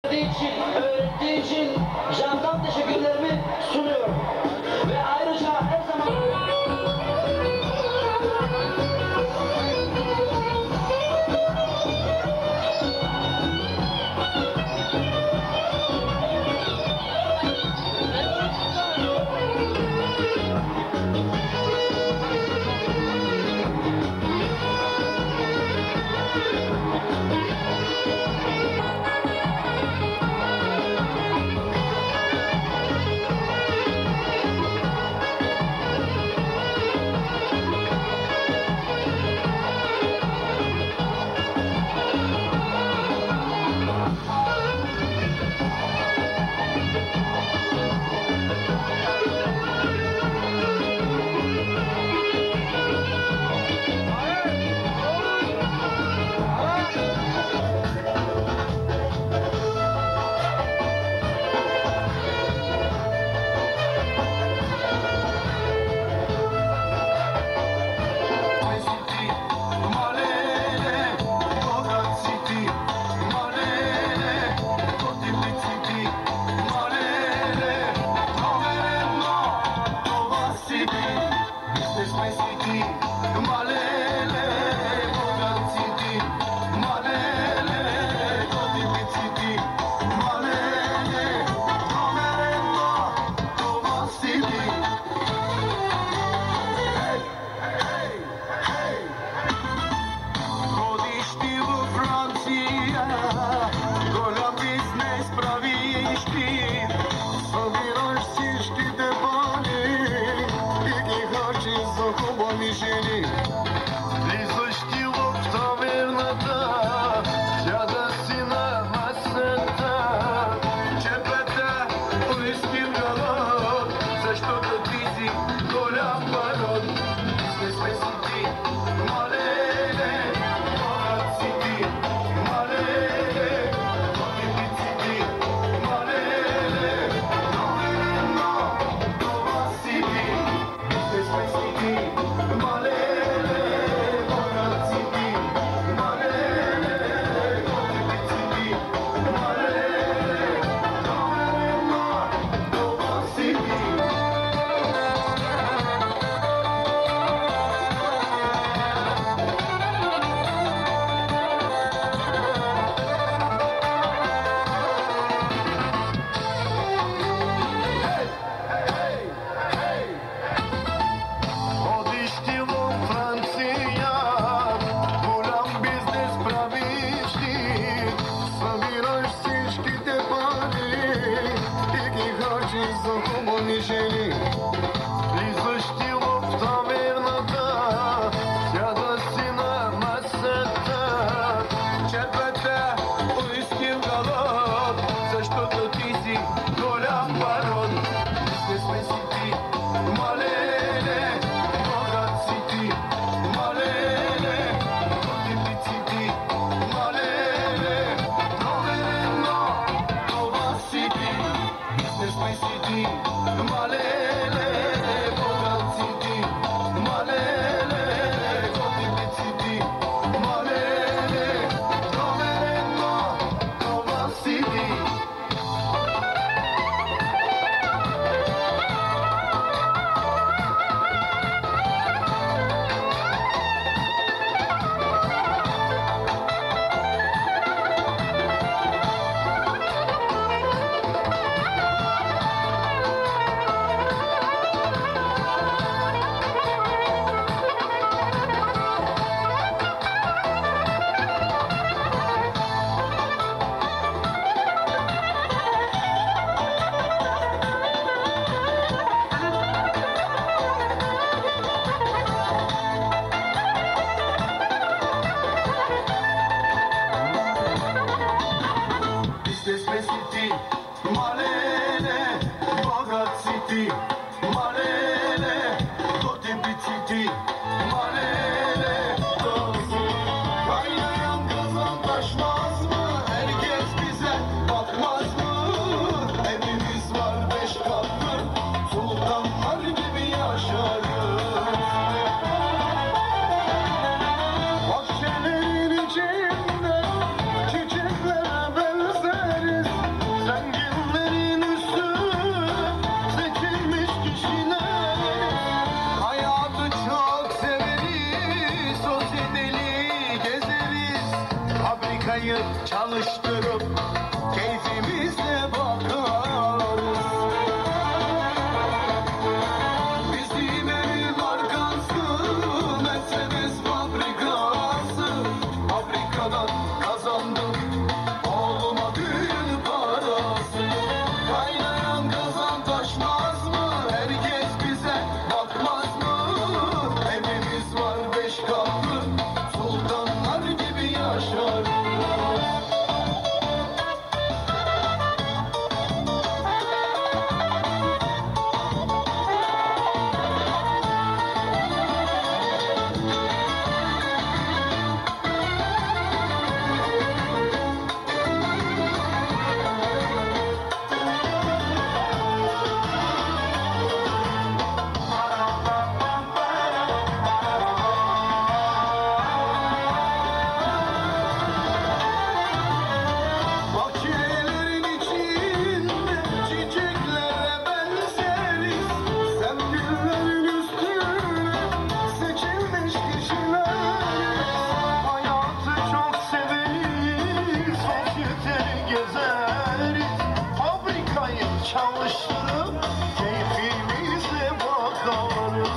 Öğrettiği için candan teşekkürlerimi sunuyorum. Ve ayrıca her zaman... Bahçelerin içinde çiçeklere benzeriz. çalıştırıp keyfimizle bakarız.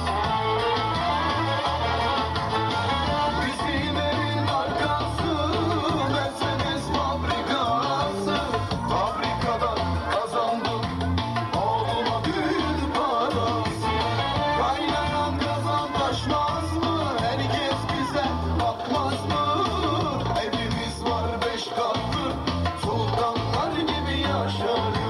Bizim evin arkası Mercedes fabrikası. Fabrikadan kazandım oğluma düğün parası. Kaynayan kazan taşmaz mı? Herkes bize bakmaz mı? Evimiz var 5 katlı, sultanlar gibi yaşarız.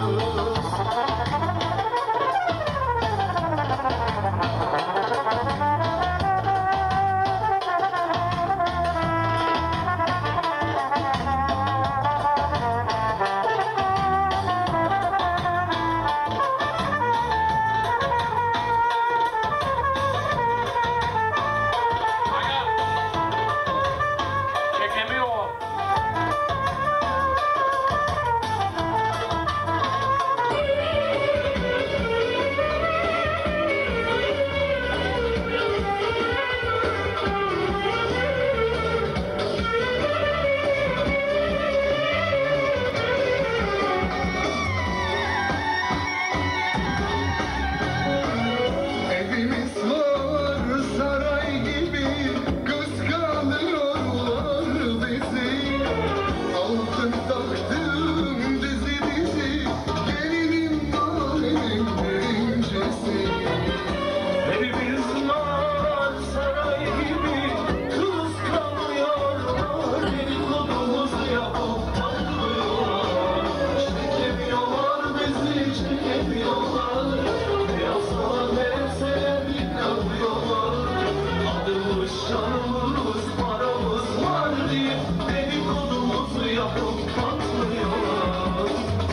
Evimiz var saray gibi, kıskanıyorlar bizi. Altın taktım dizi dizi, gelinim mahallenin incisi. Evimiz var saray gibi, kıskanıyorlar, dedikodumuzu yapıp patlıyorlar. Çekemiyorlar bizi, çekemiyorlar. Yasalar verse bir kalıyorlar. Adımız, şanımız, paramız var diye dedikodumuzu yapıp patlıyorlar.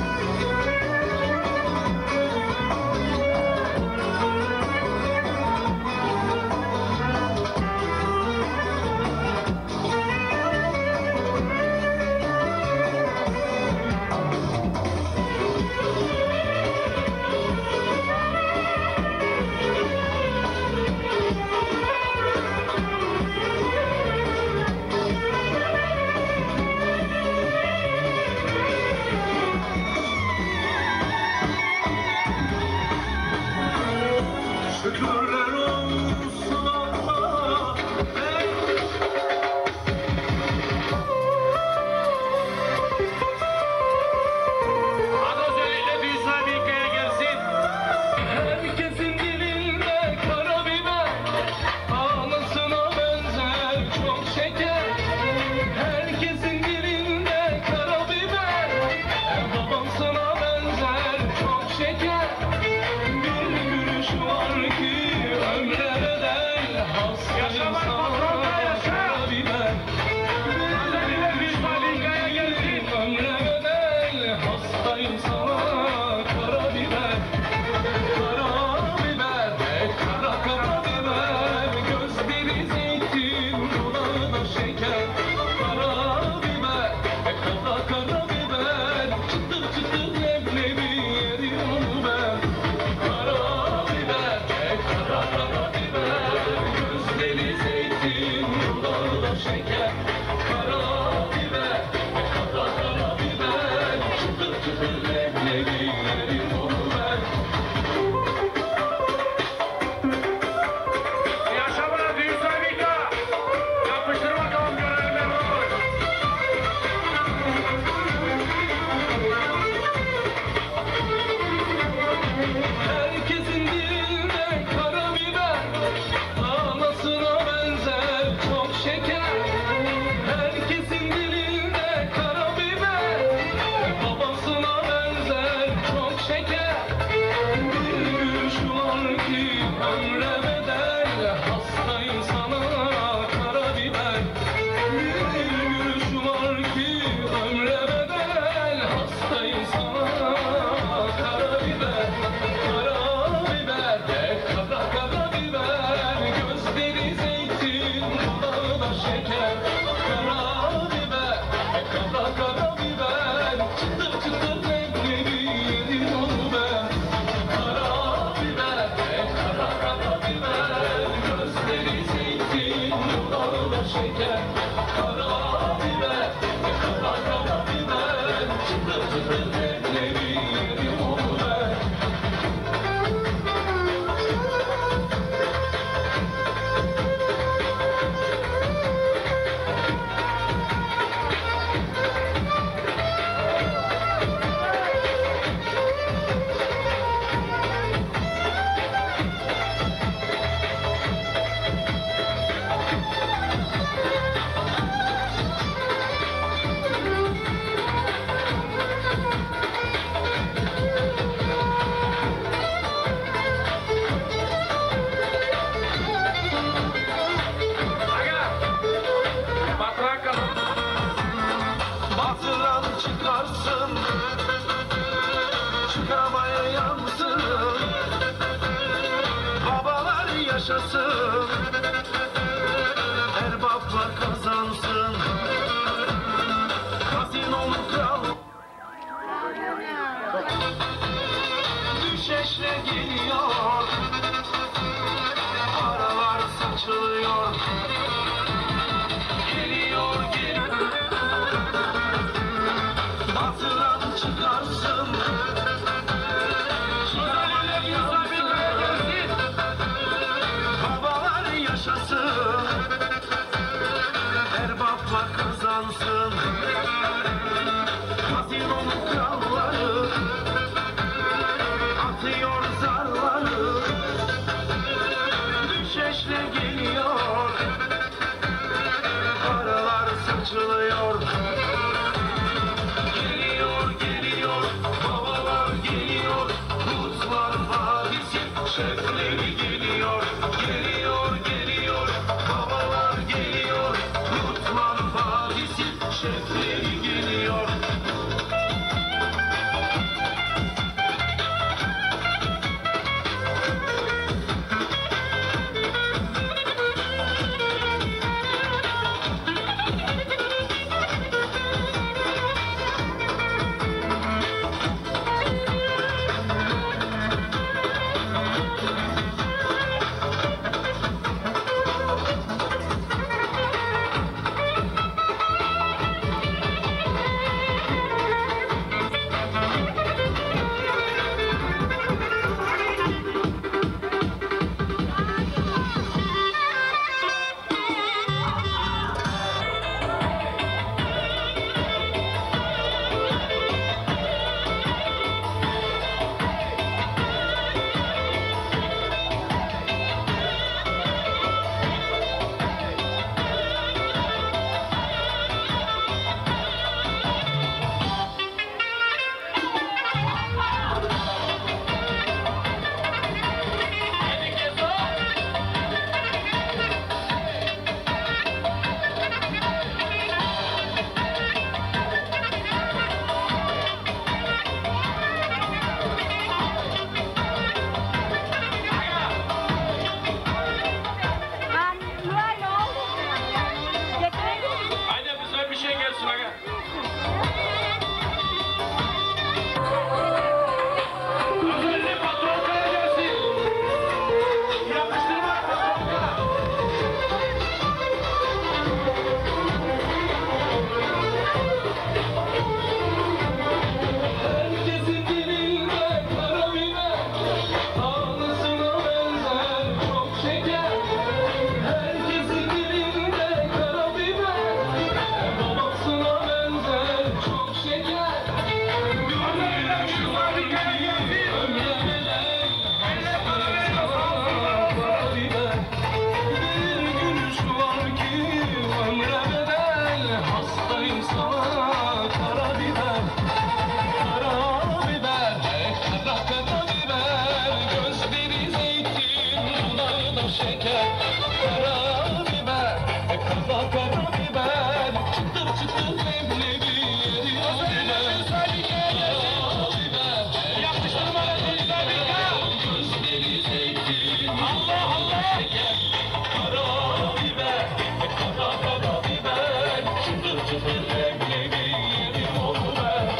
Şükürler olsun Allah'a. Herkesin dilinde karabiber, anasına benzer çok şeker. Herkesin dilinde karabiber, babasına benzer çok şeker. Bir gülüş var ki ömre bedel, hastayım sana karabiber. Ömre bedel, hastayım sana karabiber. Karabiber, kara karabiber, gözleri zeytin, dulağı da şeker. Karabiber, kara karabiber, çıtır çıtır leblebi yerim onu ben. Karabiber, kara karabiber, gözleri zeytin, dulağı da şeker. Karabiber, kara karabiber, çıtır çıtır leblebi yerim onu ben. Yaşamına düğün sahibiyle yapıştır bakalım görelim ne olur. Herkesin dilinde karabiber, anasına benzer çok şeker. Herkesin dilinde karabiber, babasına benzer çok şeker. Bir gülüş var ki ömre bedel, hastayım sana karabiber. Bir gülüş var ki ömre bedel, hastayım sana karabiber. Karabiber, kara karabiber, gözleri zeytin, dulağı da şeker. Karabiber, kara karabiber, çıtır çıtır leblebi yedim onu ben. Karabiber, kara karabiber, gözleri zeytin, dulağı da şeker. Karabiber, kara karabiber, çıtır çıtır leblebi yedim onu ben. yaşasın, erbaplar kazansın. Kazinolu kral düşeşle geliyor, paralar saçılıyor. Geliyor, geliyor, batıran çıkarsın. Babalar yaşasın, erbaplar kazansın. Kazinonun kralları atıyor zarları, düşeşle geliyor, paralar saçılıyor. Geliyor, geliyor, babalar geliyor, Kurtlar Vadisi şefleri geliyor. Geliyor, geliyor, babalar geliyor, Kurtlar Vadisi şefleri geliyor. Haydi güzel bir şey gelsin aga. Özellikle patronlara gelsin. Yapıştırma patronlara. Herkesin dilinde kara biber, ağzına benzer çok şeker. Herkesin dilinde kara biber, babasına benzer çok şeker. Gönlüm şu var ki ömremeden, hastasına kara biber. Bir gülüş var ki ömremeden, hastayım sana kara biber. Kara biber, kara kara biber, gözleri zeytin, dudağı da şeker. Kara biber, kara kara biber, çıtır çıtır leblebi yeriyor biber. Kara biber, Yapıştırma gözleri zeytin, dudağı da şeker. Kara biber, kara kara biber, çıtır çıtır leblebi yeriyor biber.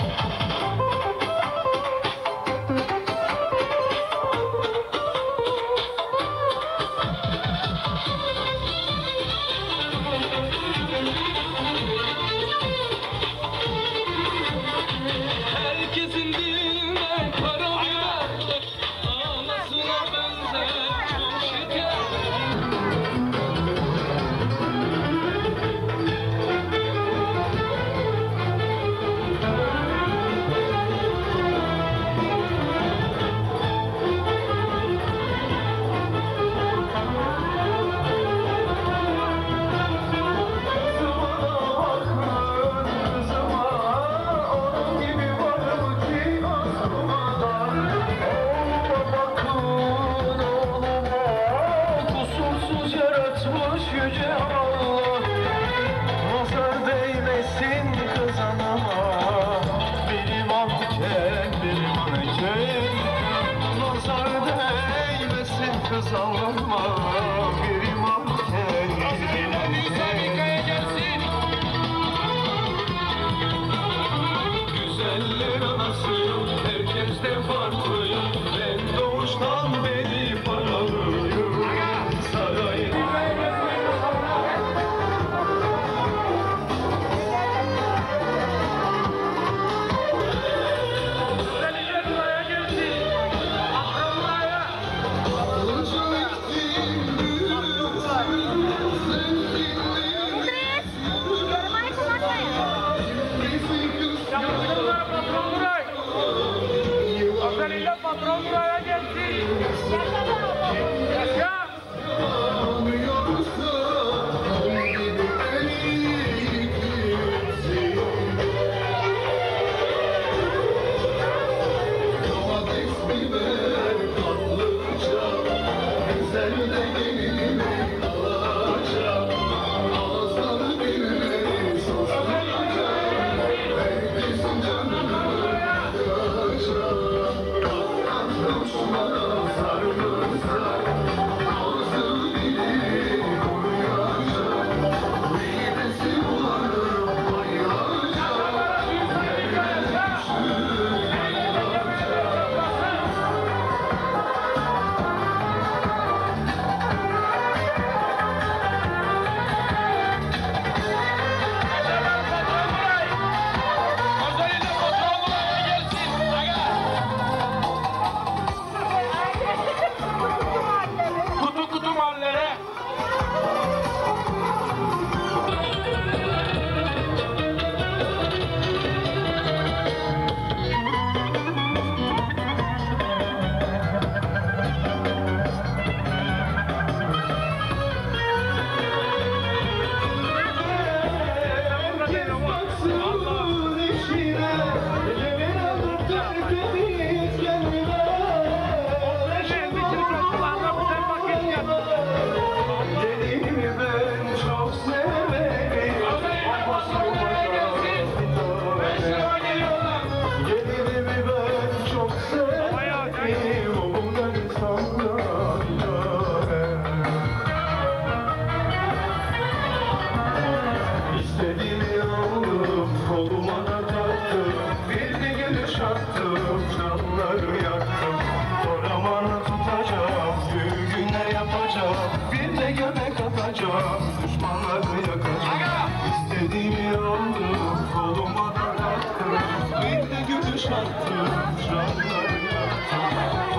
Herkesin dilinde kara biber, anasına benzer çok şeker. Yüce Allah, nazar değmesin kız anama. Bir manken, bir manken, nazar değmesin kız anama. Ozan'ıyla patron buraya gelsin. Yaşa. Düşmanları yakacağım. İstediğimi aldım, koluma da taktım. Bir de gülüş attım, canları yaktım.